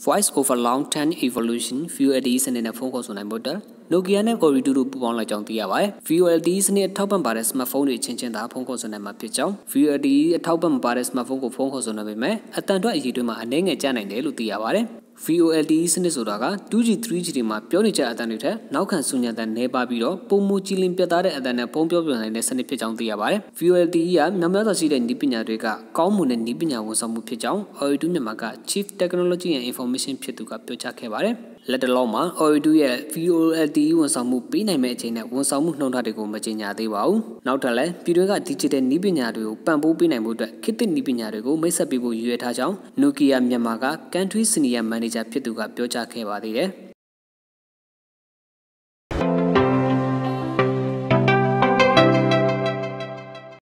Voice over long term evolution VoLTE စနစ်နဲ့ဖုန်းခေါ်ဆိုနိုင်ဖို့အတွက် Nokia နဲ့ Ooredoo တို့ပူးပေါင်းလိုက်ကြောင်းသိရပါတယ်။ VoLTE စနစ်အထောက်ပံ့ပါတဲ့ smartphone တွေချင်းချင်းသာဖုန်းခေါ်ဆိုနိုင်မှာဖြစ်ကြောင်း VoLTE အထောက်ပံ့ပါတဲ့ smartphone ကိုဖုန်းခေါ်ဆိုနိုင်ပေမဲ့အတန်အတွက်အရေးတွေမှာအနည်းငယ်ကျနိုင်တယ်လို့သိရပါတယ်။ VoLTE စနစ်ဆိုတာက 2G 3G တွေမှာပြောနေကြအတန်တွေထက်နောက်ခံဆူညံတန်နှဲပါပြီးတော့ပုံမူကြည်လင်ပြတ်သားတဲ့အတန်နဲ့ဖုန်းပြောပြနိုင်တဲ့စနစ်ဖြစ်ကြောင်းသိရပါတယ်။ VoLTE ကမြောက်များစွာရှိတဲ့နည်းပညာတွေကကောင်းမွန်တဲ့နည်းပညာဝန်ဆောင်မှုဖြစ်ကြောင်း Ooredoo မြန်မာက Chief Technology and Information ဖြစ်သူကပြောကြားခဲ့ပါတယ်။လက်တလုံးမှာ Ooredoo ရဲ့ VoLTE ဝန်ဆောင်မှုပေးနိုင်မဲ့အချိန်နဲ့ဝန်ဆောင်မှုနှုန်းထားတွေကိုမကြေညာသေးပါဘူး။နောက်ထပ်လည်းပြည်တွင်းက Digital နည်းပညာတွေကိုပံ့ပိုးပေးနိုင်မှုအတွက်ခေတ်သစ်နည်းပညာတွေကိုမိတ်ဆက်ပေးဖို့ရည်ရွယ်ထားကြောင်း Nokia မြန်မာက Country Senior Manager ဖြစ်သူကပြောကြားခဲ့ပါသေးတယ်။